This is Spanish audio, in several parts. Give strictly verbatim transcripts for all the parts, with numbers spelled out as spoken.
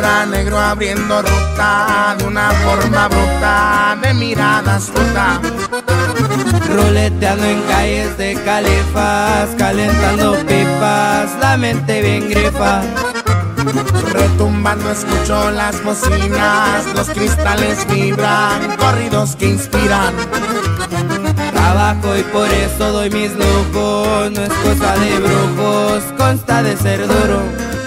cura negro abriendo ruta de una forma bruta, de mirada astuta. Ruleteando en calles de califas, calentando pipas, la mente bien grifa. Retumbando escucho las bocinas, los cristales vibran, corridos que inspiran. Trabajo y por eso doy mis lujos, no es cosa de brujos, consta de ser duro.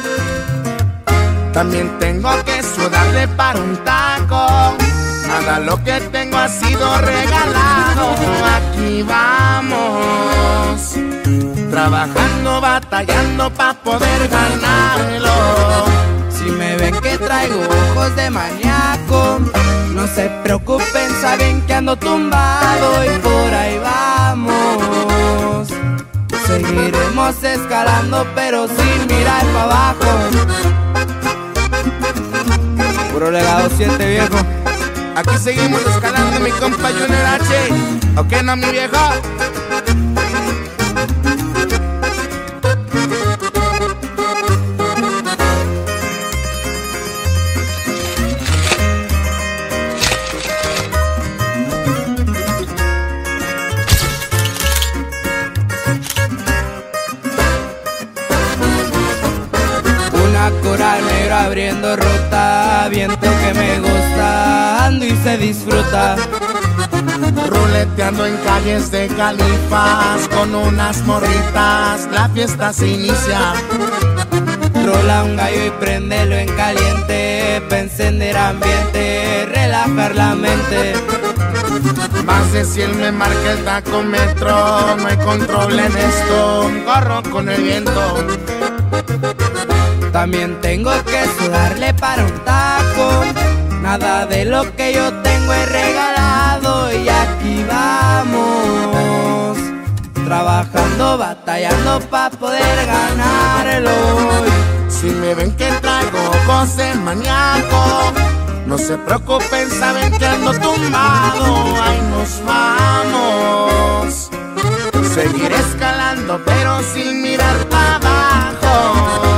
También tengo que sudarle para un taco, nada lo que tengo ha sido regalado. Aquí vamos, trabajando, batallando pa' poder ganarlo. Si me ven que traigo ojos de maníaco, no se preocupen, saben que ando tumbado y por ahí vamos. Seguiremos escalando pero sin mirar para abajo. Puro Legado siete, viejo. Aquí seguimos escalando, mi compa Junior H. ¿Ok, no, mi viejo? Coral negro abriendo ruta, viento que me gusta, ando y se disfruta. Ruleteando en calles de califas, con unas morritas, la fiesta se inicia. Rola un gallo y préndelo en caliente, pa' encender ambiente, relajar la mente. Más de cien me marca el tacómetro, no hay control en esto, corro con el viento. También tengo que sudarle para un taco, nada de lo que yo tengo es regalado. Y aquí vamos, trabajando, batallando pa' poder ganarlo. Si me ven que traigo ojos de maníaco, no se preocupen, saben que ando tumbado. Ahí nos vamos, seguir escalando pero sin mirar para abajo.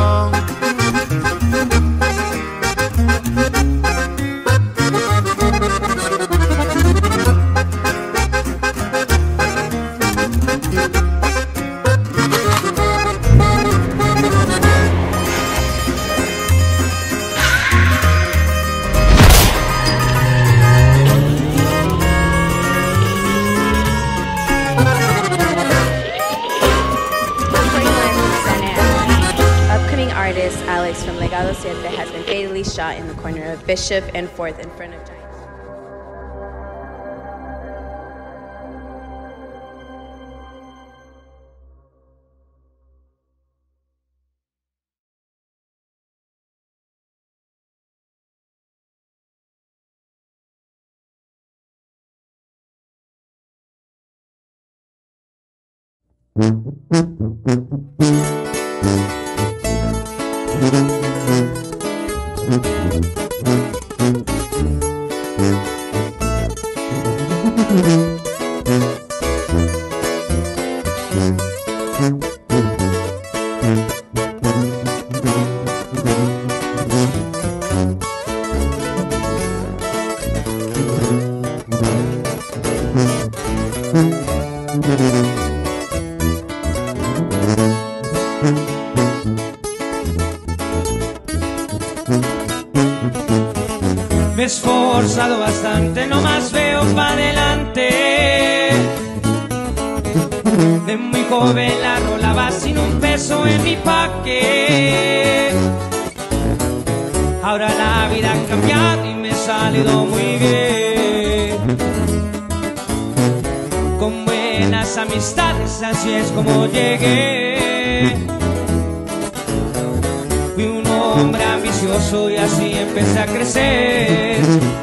Artist Alex from Legado siete has been fatally shot in the corner of Bishop and fourth in front of Giants. Me he esforzado bastante, no más veo pa' adelante. De muy joven la rolaba sin un peso en mi paque. Ahora la vida ha cambiado y me ha salido muy bien. Con buenas amistades, así es como llegué. Fui un hombre ambicioso y así empecé a crecer.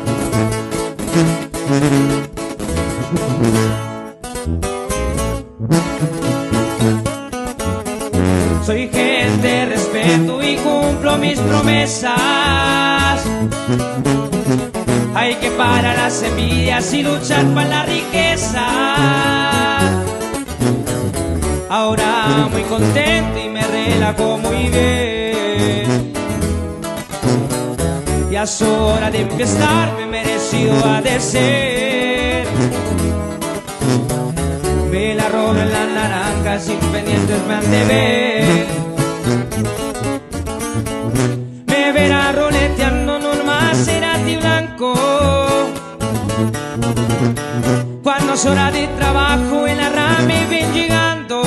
Soy gente de respeto y cumplo mis promesas. Hay que parar las envidias y luchar para la riqueza. Ahora muy contento y me relajo muy bien. ya es hora de empezar, me merecido ha de ser. Ve la roja en la naranja, sin pendientes me han de ver. Me verá roleteando en un Maserati blanco. Cuando es hora de trabajo en la rame ven llegando.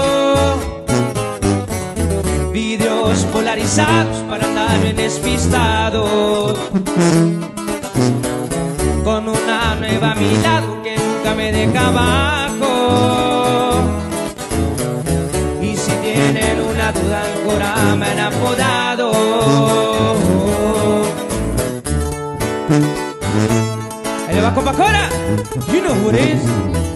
Vidrios polarizados para andar bien despistado. Con una nueva a mi lado que nunca me deja abajo. Y si tienen una duda, ahora me han apodado. Ahí le va Copacabana. You know who it is.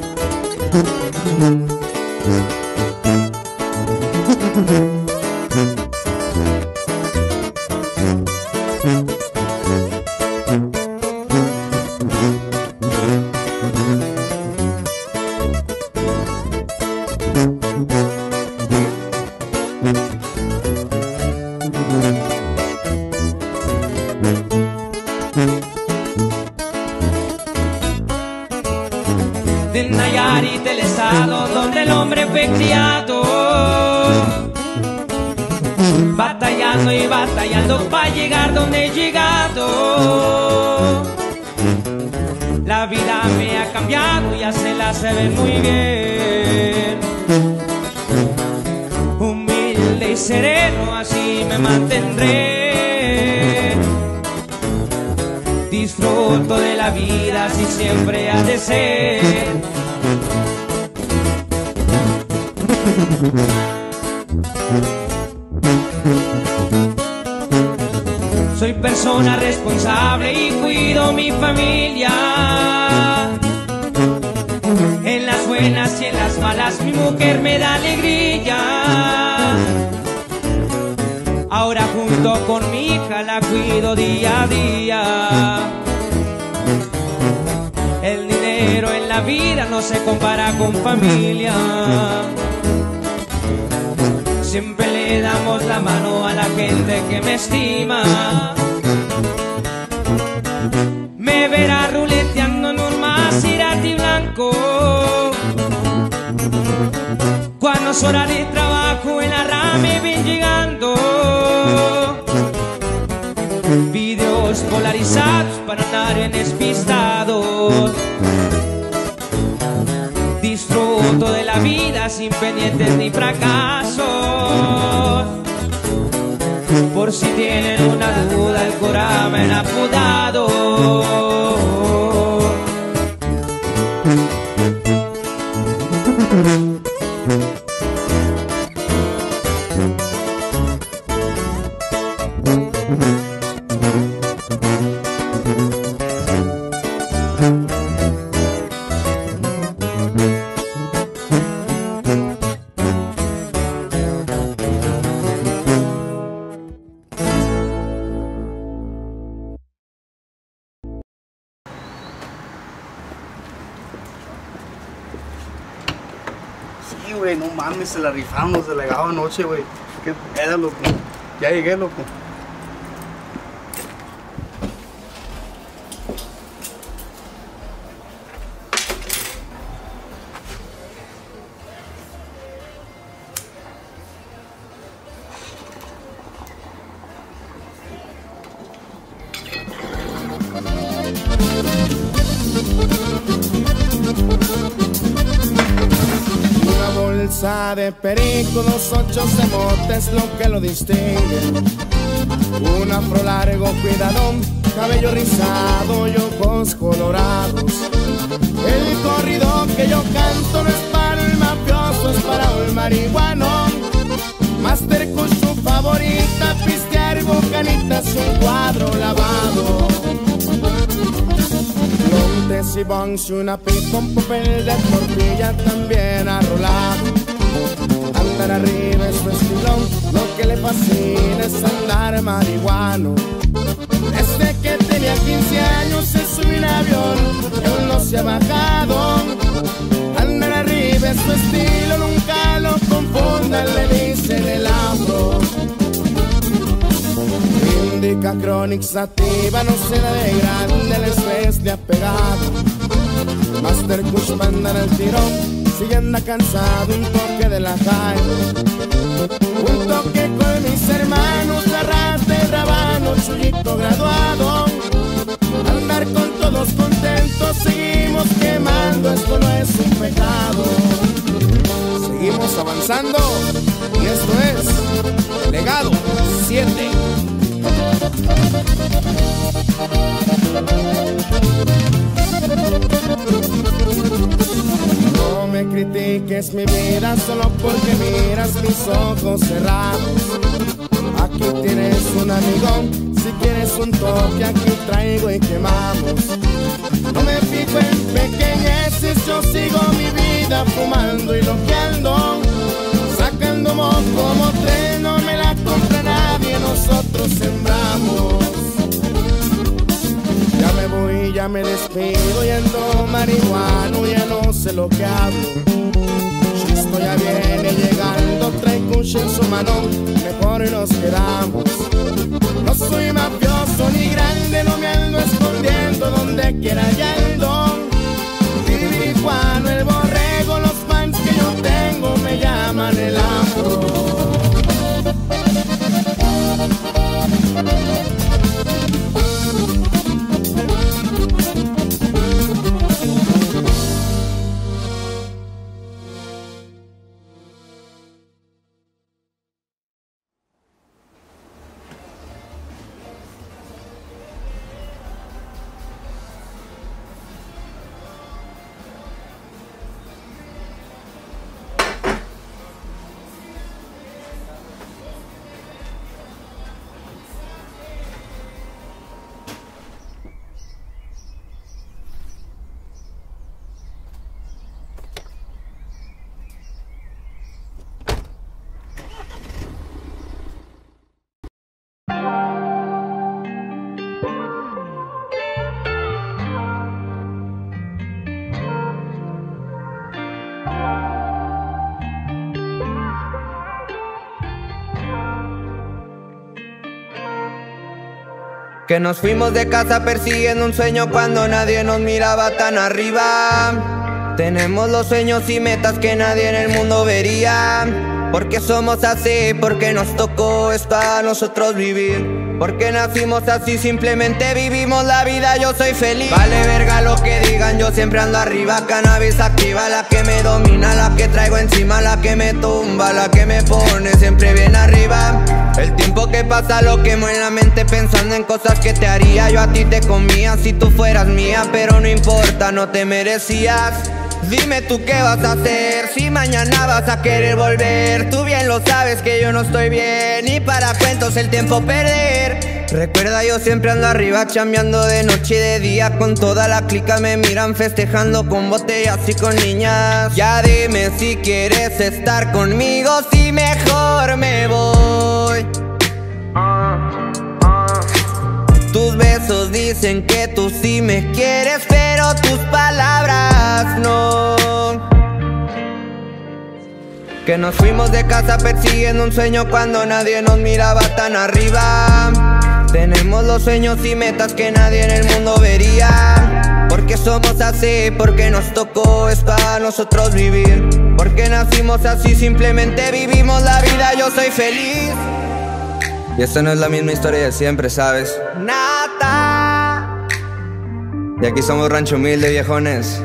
De Nayarit, el estado donde el hombre fue criado, batallando y batallando para llegar donde he llegado. La vida me ha cambiado, ya se la saben muy bien. Humilde y sereno, así me mantendré. Disfruto de la vida, así siempre ha de ser. Soy persona responsable y cuido mi familia. En las buenas y en las malas mi mujer me da alegría. Ahora junto con mi hija la cuido día a día. El dinero en la vida no se compara con familia. Siempre le damos la mano a la gente que me estima. Me verá ruleteando en un Maserati blanco. Cuando es hora de trabajo en la rame ven llegando. Videos polarizados para andar bien despistados. Disfruto de la vida sin pendientes ni fracasos. Por si tienen una duda, el Corán me ha apodado. Sí, güey, no mames, se la rifaron los delegados anoche, güey. Qué pedo, loco. Ya llegué, loco. Bolsa de perico, dos ochos de mota es lo que lo distingue. Un afro largo, cuidadón, cabello rizado y ojos colorados. El corrido que yo canto no es para el mafioso, es para el marihuano. Master con su favorita, pistear bocanitas y un cuadro lavado. Lontes y bongs y una pipa, un papel de tortilla también arrolado. Andar arriba es su estilón, lo que le fascina es andar marihuano. Desde que tenía quince años se subió un avión y aún no se ha bajado. Andar arriba es su estilo, nunca lo confundan, le dicen el afro. Vodka Chronic Sativa no se da de grande, el estrés le ha pegado. Master Kush manda en el tirón, si anda cansado, un toque de la high. Un toque con mis hermanos, Arrate, Rabano, Chuyito graduado. Andar con todos contentos, seguimos quemando, esto no es un pecado. Seguimos avanzando y esto es Legado siete. No me critiques mi vida solo porque miras mis ojos cerrados. Aquí tienes un amigón, si quieres un toque aquí traigo y quemamos. No me fijo en pequeñeces, yo sigo mi vida fumando y loqueando, sacando moco como tren, no me la compra nadie, nosotros sembramos. Ya me voy, ya me despido, yendo marihuano, ya no sé lo que hablo. Esto ya viene llegando, trae kush en su mano, mejor nos quedamos. No soy mafioso ni grande, no me ando escondiendo, donde quiera ya ando. Juano, el borrego, los fans que yo tengo me llaman el afro. Que nos fuimos de casa persiguiendo un sueño cuando nadie nos miraba tan arriba. Tenemos los sueños y metas que nadie en el mundo vería. Porque somos así, porque nos tocó esto a nosotros vivir. Porque nacimos así, simplemente vivimos la vida, yo soy feliz. Vale verga lo que digan, yo siempre ando arriba. Cannabis activa, la que me domina, la que traigo encima, la que me tumba, la que me pone siempre bien arriba. El tiempo que pasa lo quemo en la mente pensando en cosas que te haría. Yo a ti te comía si tú fueras mía, pero no importa, no te merecías. Dime tú qué vas a hacer, si mañana vas a querer volver. Tú bien lo sabes que yo no estoy bien, y para cuentos el tiempo perder. Recuerda, yo siempre ando arriba, chambeando de noche y de día. Con toda la clica me miran festejando con botellas y con niñas. Ya dime si quieres estar conmigo, si mejor me voy. Tus besos dicen que tú sí me quieres, pero tus palabras no. Que nos fuimos de casa persiguiendo un sueño cuando nadie nos miraba tan arriba. Tenemos los sueños y metas que nadie en el mundo vería. Porque somos así, porque nos tocó esto a nosotros vivir. Porque nacimos así, simplemente vivimos la vida, yo soy feliz. Y esta no es la misma historia de siempre, ¿sabes? Nada. Y aquí somos rancho humilde, viejones.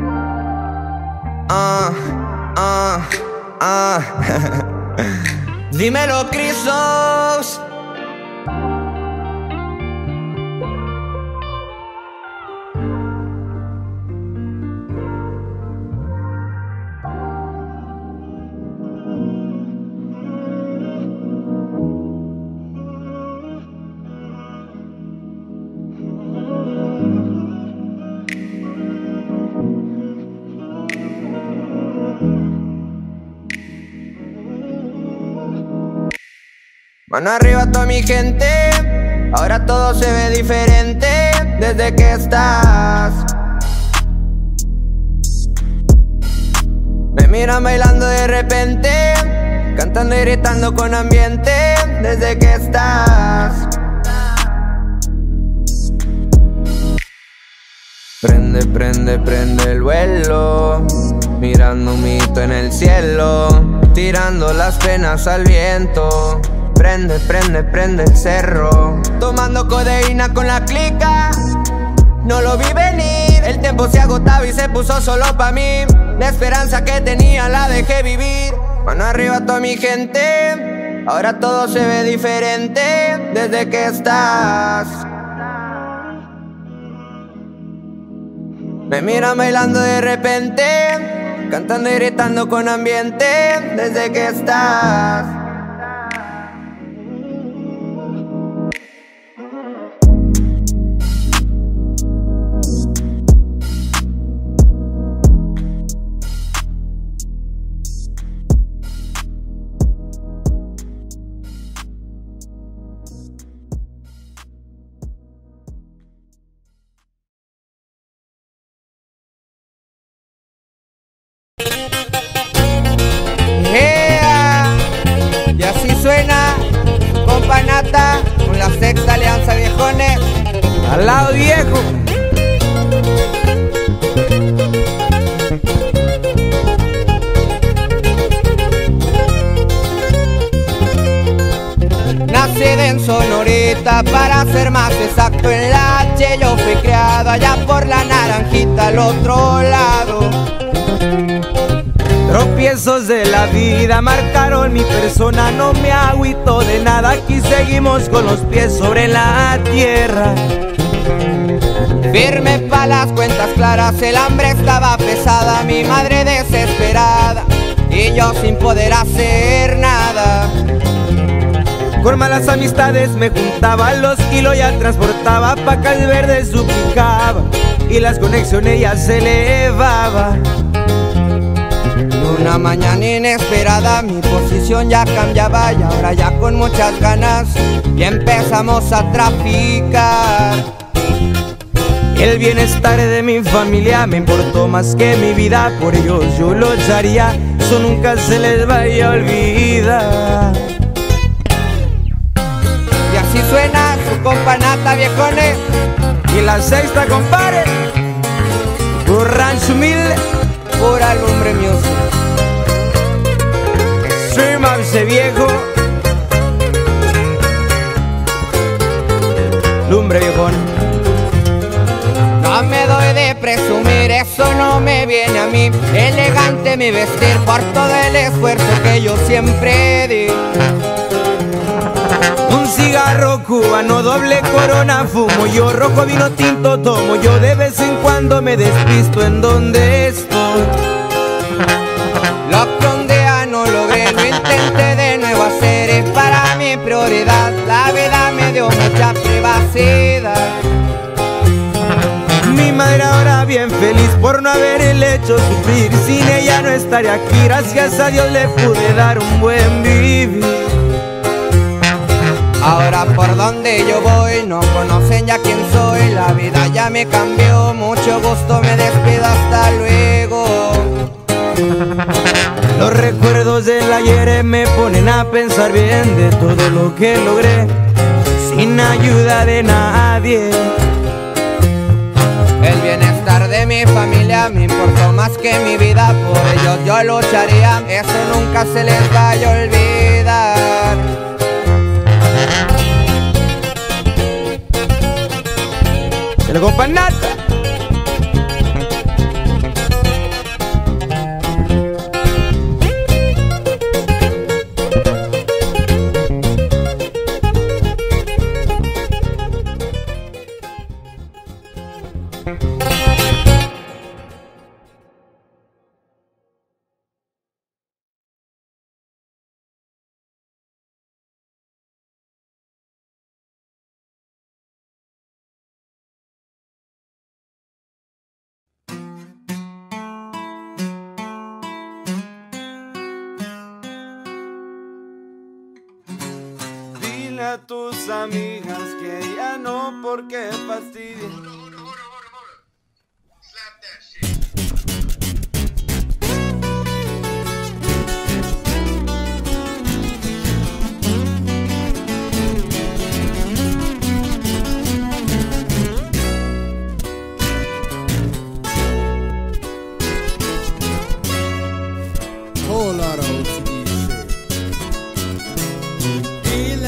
Ah, ah, ah. Dímelo, Crisos. Mano arriba toda mi gente, ahora todo se ve diferente desde que estás. Me miran bailando de repente, cantando y gritando con ambiente desde que estás. Prende, prende, prende el vuelo, mirando un mito en el cielo, tirando las penas al viento. Prende, prende, prende el cerro, tomando codeína con la clica. No lo vi venir, el tiempo se agotaba y se puso solo pa' mí. La esperanza que tenía la dejé vivir. Mano arriba a toda mi gente, ahora todo se ve diferente desde que estás. Me miran bailando de repente, cantando y gritando con ambiente desde que estás. Y así suena compa Nata con la Sexta Alianza Viejones. Al lado viejo. Nacida en Sonorita, para ser más exacto en la H. Yo fui criado allá por la Naranjita al otro lado. Tropiezos de la vida marcaron mi persona, no me agüito de nada, aquí seguimos con los pies sobre la tierra. Firme pa' las cuentas claras, el hambre estaba pesada, mi madre desesperada y yo sin poder hacer nada. Con malas amistades me juntaba, los kilos ya transportaba, pa' Cal Verde suplicaba y las conexiones ya se elevaba. Una mañana inesperada mi posición ya cambiaba y ahora ya con muchas ganas y empezamos a traficar. El bienestar de mi familia me importó más que mi vida, por ellos yo lucharía, eso nunca se les vaya a olvidar. Y así suena su compa Nata Viejones y la Sexta, compadre, por Rancho Humilde, por Alumbre Music. Soy Mavse Viejo, Lumbre Viejón. No me doy de presumir, eso no me viene a mí. Elegante mi vestir por todo el esfuerzo que yo siempre di. Un cigarro cubano, doble corona fumo yo, rojo vino tinto tomo yo, de vez en cuando me despisto en donde estoy. Lo que un día no logré, lo intenté de nuevo hacer, es para mi prioridad, la vida me dio mucha privacidad. Mi madre ahora bien feliz por no haberle hecho sufrir, sin ella no estaría aquí, gracias a Dios le pude dar un buen vivir. Ahora por donde yo voy no conocen ya quién soy, la vida ya me cambió, mucho gusto, me despido, hasta luego. Los recuerdos del ayer me ponen a pensar bien de todo lo que logré, sin ayuda de nadie. El bienestar de mi familia me importó más que mi vida, por ellos yo lucharía, eso nunca se les vaya a olvidar. Se lo compa Nata. Dile a tus amigas que ya no, porque fastidia.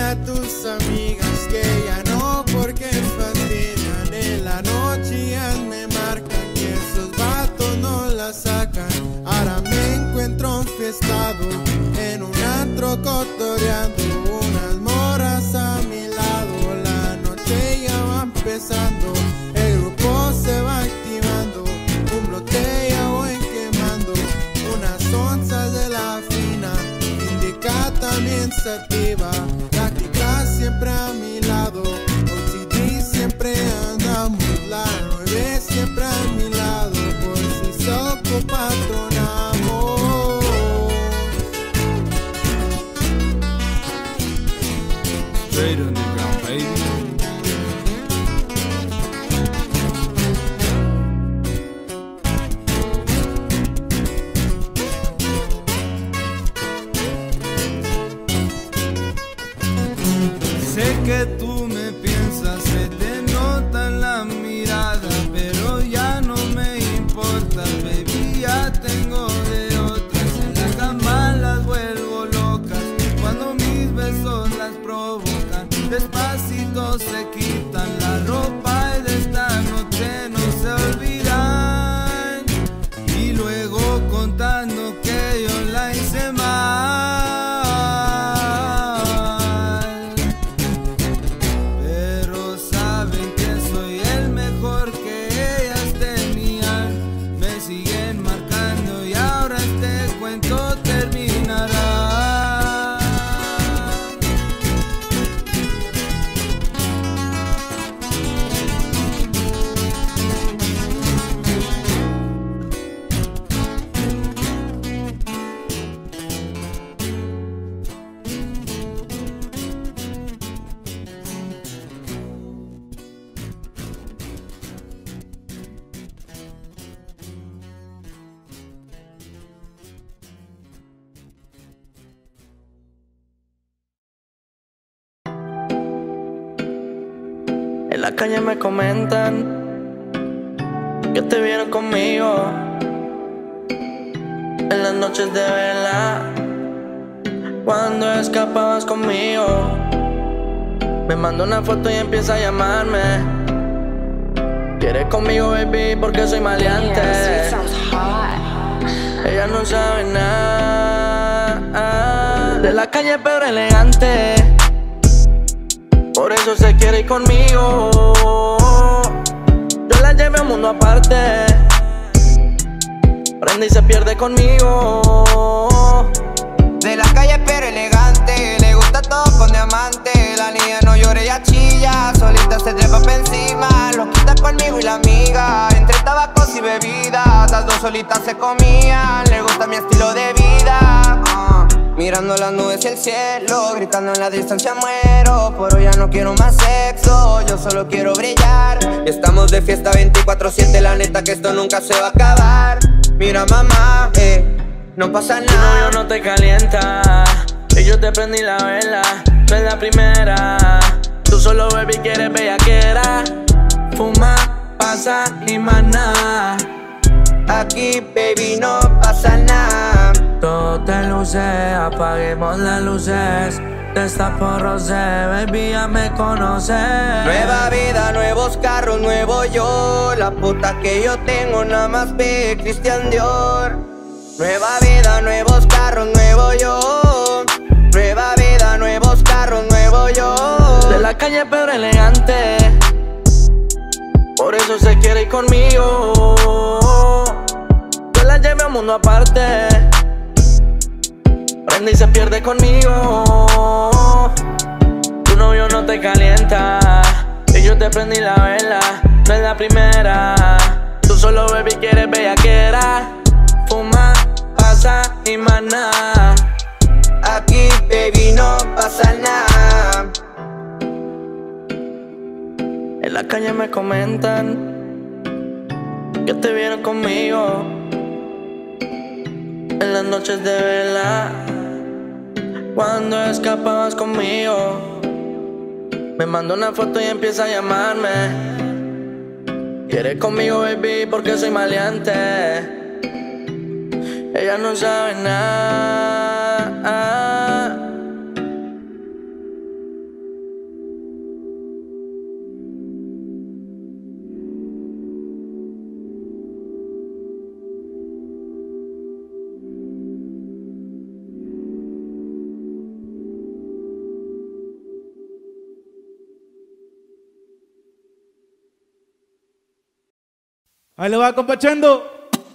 a tus amigas que ya no porque fastidian. En la noche ya me marcan que esos vatos no la sacan. Ahora me encuentro enfiestado en un antro cotoreando, unas moras a mi lado. La noche ya va empezando, el grupo se va activando, un botella voy quemando, unas onzas de la fina, indica también sativa, táctica siempre a mi lado, O C D siempre andamos, la nueve siempre a mi lado, por si soco patronamos. Straight underground, baby. Sé que tú me piensas, se te nota en la mirada, pero ya no me importa, baby, ya tengo de otras. En la cama las vuelvo locas, cuando mis besos las provocan, despacito se quitan la ropa y de esta noche no se olvidan, y luego contando que yo la hice mal. En la calle me comentan que te vieron conmigo en las noches de vela, cuando escapabas conmigo. Me manda una foto y empieza a llamarme. Quiere conmigo, baby, porque soy maleante. Ella no sabe nada de la calle, pero elegante. Por eso se quiere ir conmigo. Yo la llevé a un mundo aparte. Prende y se pierde conmigo. De la calle pero elegante, le gusta todo con diamante. La niña no llora, ella chilla, solita se trepa pa' encima. Lo quita conmigo y la amiga, entre tabacos y bebidas, las dos solitas se comían. Le gusta mi estilo de vida, uh. Mirando las nubes y el cielo, gritando en la distancia muero. Por hoy ya no quiero más sexo, yo solo quiero brillar. Estamos de fiesta veinticuatro siete, la neta que esto nunca se va a acabar. Mira mamá, eh, no pasa nada. Tu novio no te calienta y yo te prendí la vela. No es la primera, tú solo baby quieres bellaquera. Fuma, pasa y más nada. Aquí baby no pasa nada. Todo te luce, apaguemos las luces. Destapo rosé, baby ya me conoces. Nueva vida, nuevos carros, nuevo yo. La puta que yo tengo nada más ve Christian Dior. Nueva vida, nuevos carros, nuevo yo. Nueva vida, nuevos carros, nuevo yo. De la calle pero elegante, por eso se quiere ir conmigo. Yo la llevé a un mundo aparte. Prende y se pierde conmigo. Tu novio no te calienta y yo te prendí la vela. No es la primera, tú solo baby quieres bellaquera. Fuma, pasa y más nada. Aquí baby no pasa nada. En la calle me comentan que te vieron conmigo en las noches de vela, cuando escapabas conmigo. Me manda una foto y empieza a llamarme. Quiere conmigo, baby, porque soy maleante. Ella no sabe nada Ahí le va, compa Chendo.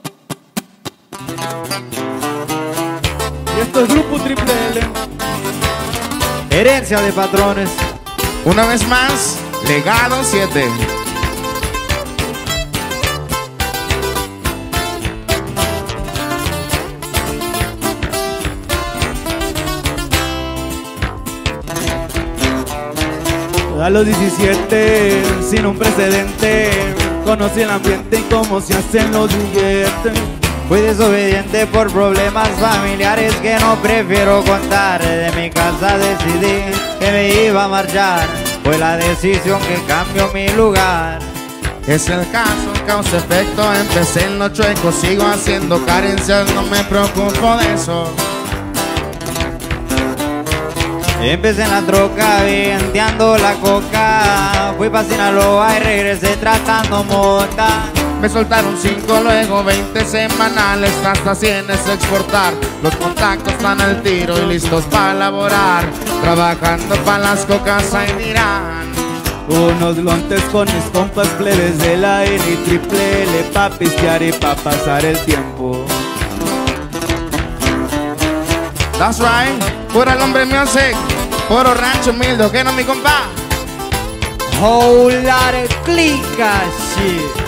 Y esto es Grupo Triple L. Herencia de patrones. Una vez más, Legado siete. A los diecisiete, sin un precedente, conocí el ambiente y cómo se hacen los billetes. Fui desobediente por problemas familiares que no prefiero contar. De mi casa decidí que me iba a marchar. Fue la decisión que cambió mi lugar. Es el caso, causa-efecto. Empecé en lo chueco, sigo haciendo carencias, no me preocupo de eso. Empecé en la troca, vendiendo la coca. Fui pa' Sinaloa y regresé tratando mota. Me soltaron cinco, luego veinte semanales, hasta cien es exportar. Los contactos están al tiro y listos para laborar. Trabajando pa' las cocas, ahí dirán. Unos lontes con mis compas plebes de la N y triple L pa' pistear y pa' pasar el tiempo. That's right, pura el hombre music, puro rancho humilde, que no mi compa. Whole lot of clica shit.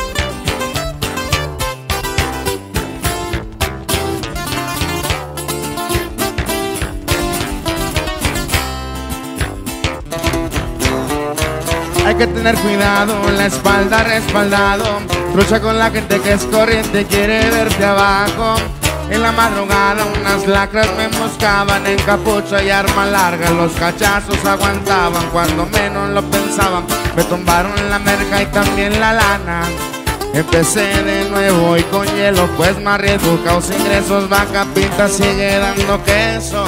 Hay que tener cuidado, la espalda respaldado. Lucha con la gente que es corriente, quiere verte abajo. En la madrugada unas lacras me emboscaban en capucha y arma larga. Los cachazos aguantaban cuando menos lo pensaban. Me tumbaron la merca y también la lana. Empecé de nuevo y con hielo, pues más riesgo, causa ingresos, vaca pinta sigue dando queso.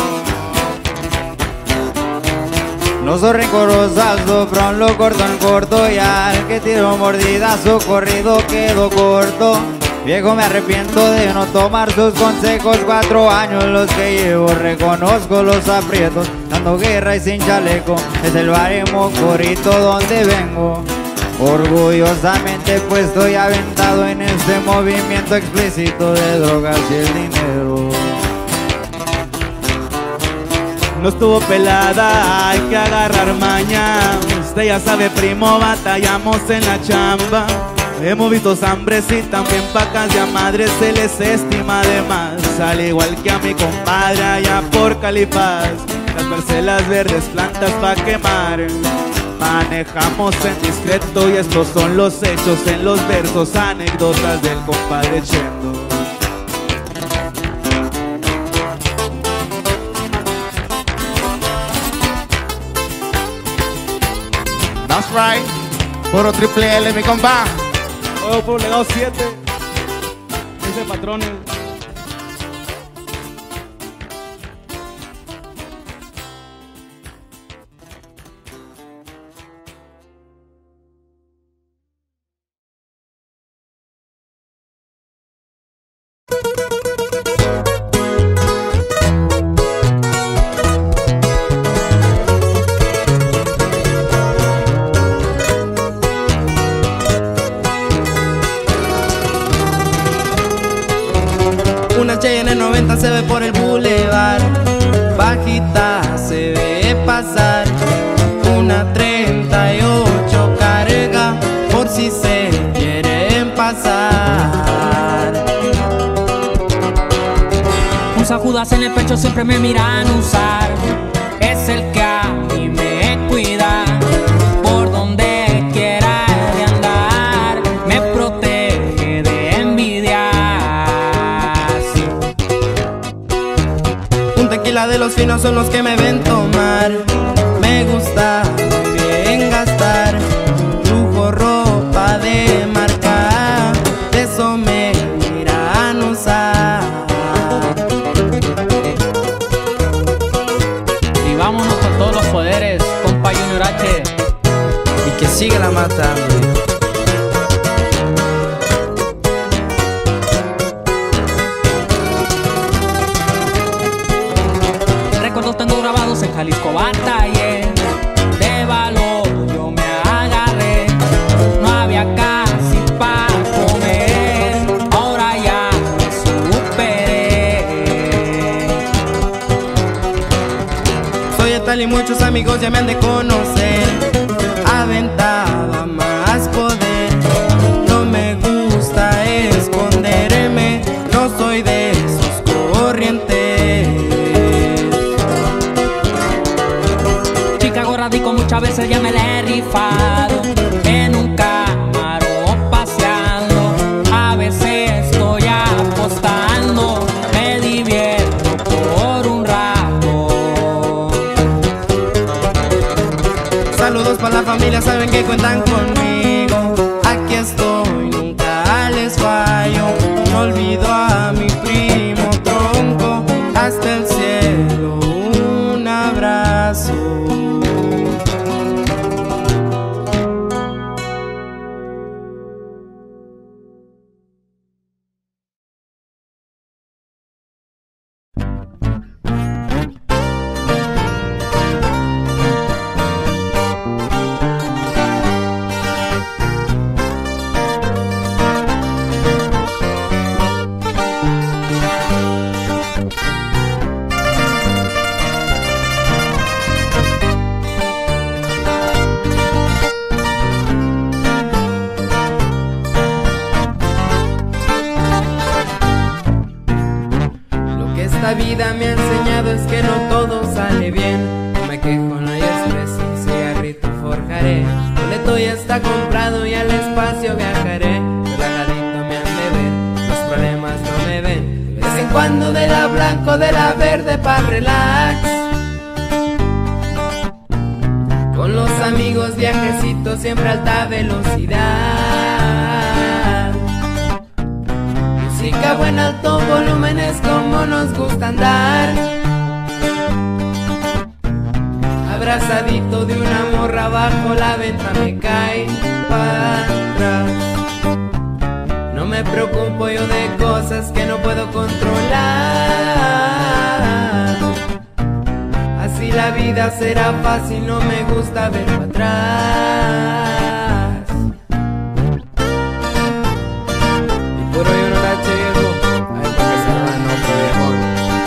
No soy rencoroso, pero lo corto en corto. Y al que tiró mordida, su corrido quedó corto. Viejo, me arrepiento de no tomar sus consejos. Cuatro años los que llevo, reconozco los aprietos. Dando guerra y sin chaleco, es el baremo corito donde vengo. Orgullosamente pues estoy aventado en este movimiento explícito de drogas y el dinero. No estuvo pelada, hay que agarrar maña. Usted ya sabe, primo, batallamos en la chamba. Hemos visto hambres y también pacas y a madres se les estima de más. Al igual que a mi compadre allá por Calipaz, las parcelas verdes, plantas pa' quemar. Manejamos en discreto y estos son los hechos en los versos, anécdotas del compadre Chendo. That's right, puro triple L mi compa. Oh, por Legado siete, ese patrones. Una Cheyenne noventa se ve por el boulevard, bajita se ve pasar. Una treinta y ocho carga por si se quieren pasar. Un Sajudas en el pecho siempre me miran usar. Es el que a mí me cuida. Por donde quiera de andar me protege de envidia. La de los finos son los que me ven tomar. Me gusta muy bien gastar. Lujo, ropa de marca, de eso me miran usar. Y vámonos con todos los poderes, compa Junior H. Y que siga la matando. Tengo grabados en Jalisco batallé, de valor yo me agarré, no había casi pa' comer. sal y muchos amigos ya me han de conocer. Aventado a más poder, no me gusta esconderme, no soy de esos corrientes. Chicago radico, muchas veces ya me la he rifado en un camarón paseando. A veces estoy apostando, me divierto por un rato. Saludos para la familia, saben que cuentan conmigo. Aquí estoy, nunca les fallo. No olvido a mi primo Tronco, hasta el cielo un abrazo. Esta vida me ha enseñado es que no todo sale bien. No me quejo, no hay estrés, un cigarrito forjaré. El boleto ya está comprado y al espacio viajaré. Relajadito me han de ver, los problemas no me ven. De vez en cuando de la blanco, de la verde pa' relax. Con los amigos viajecitos siempre a alta velocidad. Música buena, alto volumen es como nos gusta andar. Abrazadito de una morra bajo la venta me cae para atrás. No me preocupo yo de cosas que no puedo controlar. Así la vida será fácil, no me gusta ver para atrás. Y por hoy uno la viejo, ay, para que se van otro viejo.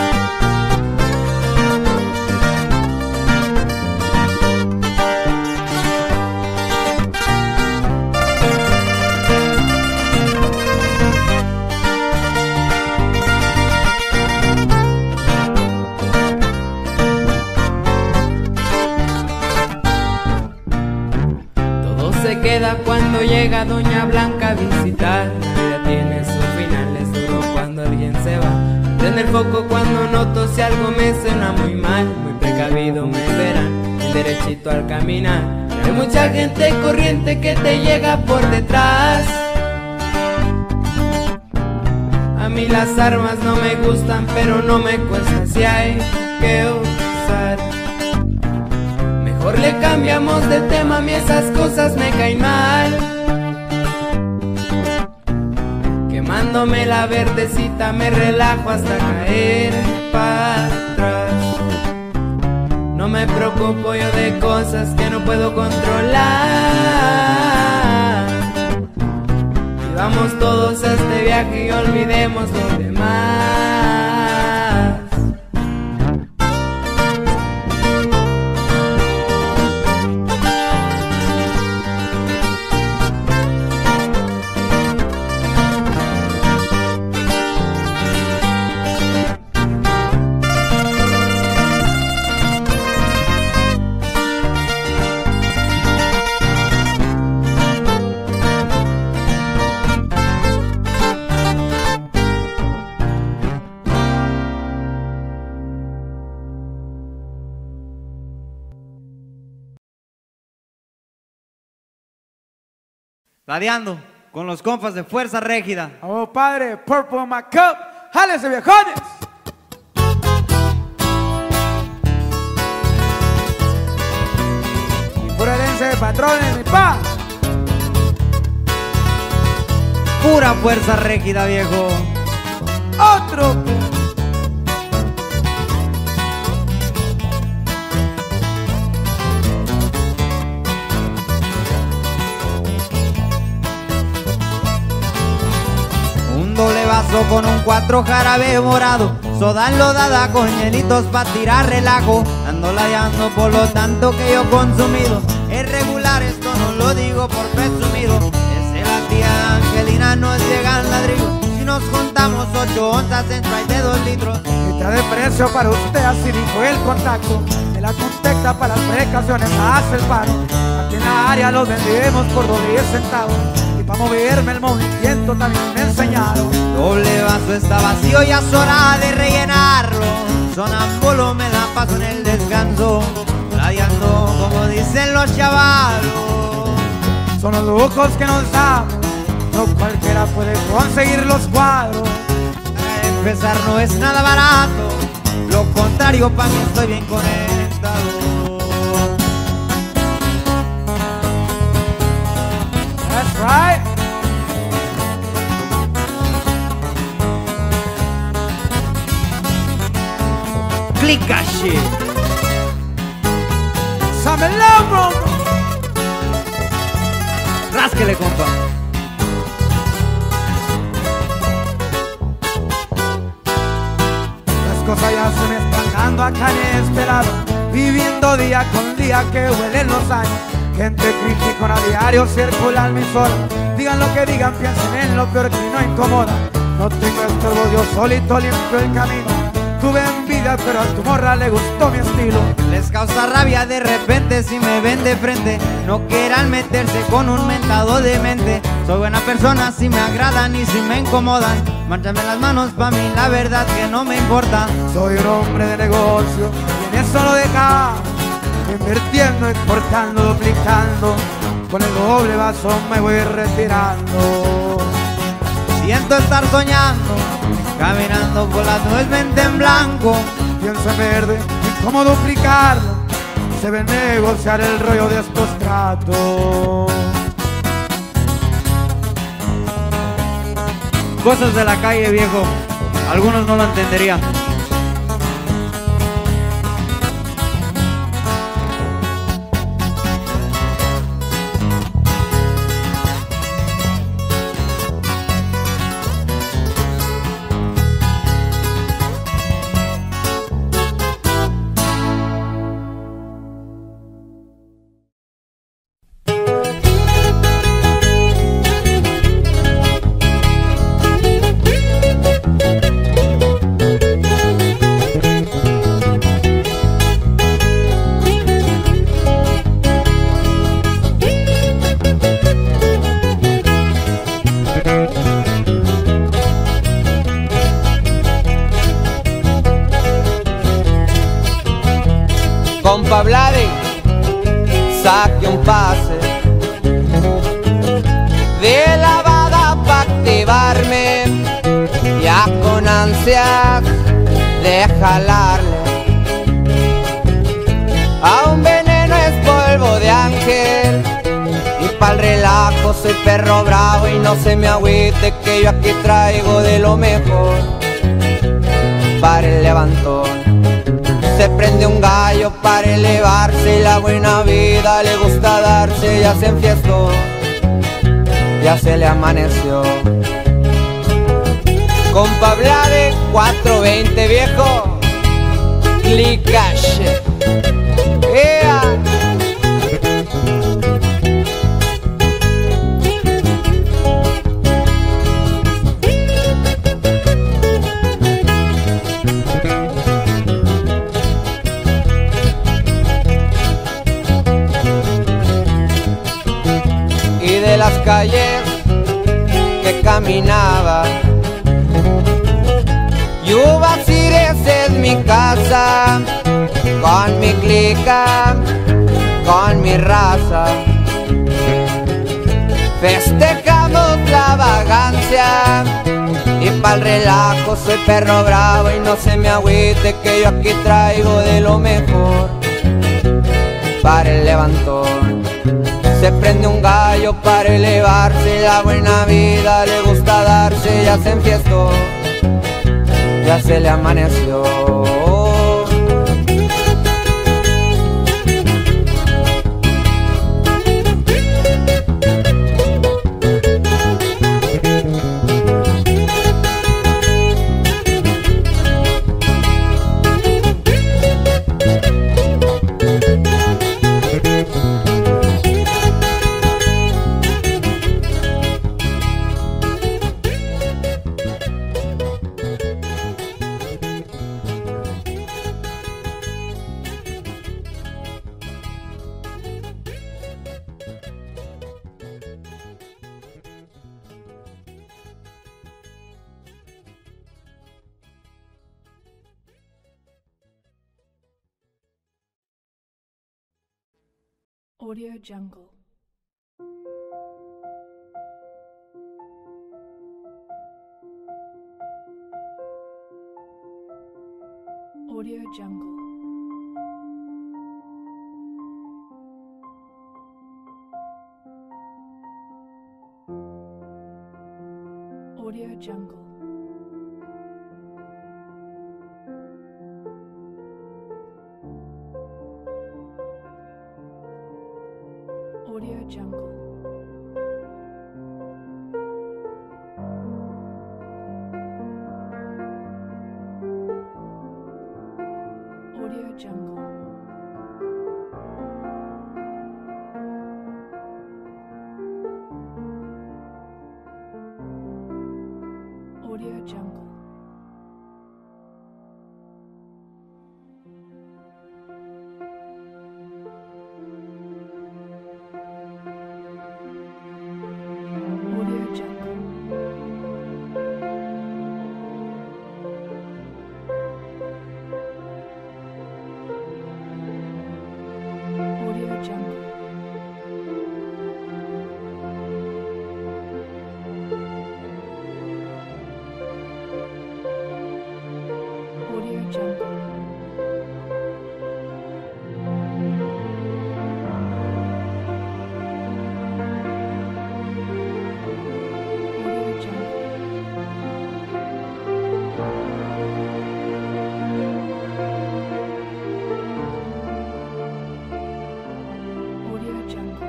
Se queda cuando llega Doña Blanca a visitar. La vida tiene su final, es duro cuando alguien se va. Prende el foco cuando noto si algo me suena muy mal. Muy precavido me verán, derechito al caminar. Hay mucha gente corriente que te llega por detrás. A mí las armas no me gustan, pero no me cuesta si hay que usar. Mejor le cambiamos de tema, a mí esas cosas me caen mal. Quemándome la verdecita me relajo hasta caer para atrás. No me preocupo yo de cosas que no puedo controlar. Y vamos todos a este viaje y olvidemos lo demás. Ladeando con los compas de Fuerza Régida. Oh, padre, Purple in my cup. ¡Jálese, viejones! Y pura herencia de patrones, mi pa. Pura Fuerza Régida, viejo. Otro. Doble vaso con un cuatro jarabe morado, soda enlodada con hielitos pa' tirar relajo. ando ladeando por lo tanto que yo he consumido. Es regular, esto no lo digo por presumido. Desde la tía Angelina nos llegan ladrillos. Si nos juntamos ocho onzas en Sprite de dos litros. Mitad de precio para usted, así dijo el contacto. De la contacta para las precauciones hace el paro. Aquí en la área los vendemos por dos diez centavos. Y para moverme el movimiento también me enseñaron. Doble vaso está vacío, ya es hora de rellenarlo. Sonámbulo me da paso en el descanso, ladeando como dicen los chavalos. Son los lujos que nos damos, no cualquiera puede conseguir los cuadros. Para empezar no es nada barato, lo contrario para mí estoy bien conectado. That's right. Clica shit. Sámelo, bro. Rásquele, compa. Las cosas ya se me están dando acá inesperado, viviendo día con día que huelen los años. Gente criticona a diario, circulan mi sol. Digan lo que digan, piensen en lo peor que no incomoda. No tengo estorbo, yo solito limpio el camino. Tuve envidia, pero a tu morra le gustó mi estilo. Les causa rabia de repente si me ven de frente. No quieran meterse con un mentado de mente. Soy buena persona si me agradan y si me incomodan. Márchame las manos, pa' mí la verdad que no me importa. Soy un hombre de negocio y en eso lo deja. Invirtiendo, exportando, duplicando. Con el doble vaso me voy retirando. Siento estar soñando, caminando por las nubes, mente en blanco. Pienso en verde y cómo duplicarlo. Se ve negociar el rollo de estos tratos. Cosas de la calle, viejo. Algunos no lo entenderían. Compa Vlade, saque un pase de lavada pa' activarme, ya con ansias de jalarle. A un veneno es polvo de ángel y pa'l relajo soy perro bravo y no se me agüite que yo aquí traigo de lo mejor para el levantón. Se prende un gallo para elevarse y la buena vida le gusta darse. Ya se enfiestó, ya se le amaneció. Compa Vlade, cuatro veinte viejo, Clicash. ¡Ea! De las calles que caminaba, Yubasires es mi casa, con mi clica, con mi raza. Festejamos la vagancia y pa'l relajo soy perro bravo y no se me agüite que yo aquí traigo de lo mejor para el levantón. Se prende un gallo para elevarse, la buena vida le gusta darse. Ya se enfiestó, ya se le amaneció. Audio Jungle. Audio Jungle. Audio Jungle. Audio Jungle. Audio Jungle. Audio Jungle. Audio Jungle. Audio Jungle. Audio Jungle. Audio Jungle. Audio Jungle.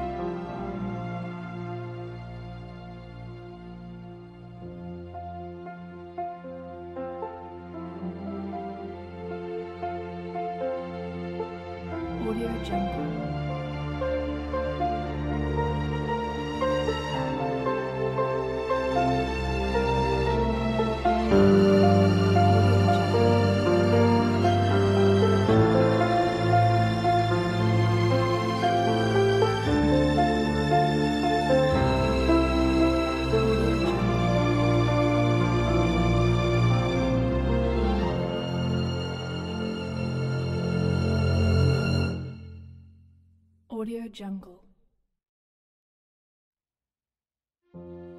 Audio Jungle. Audio Jungle.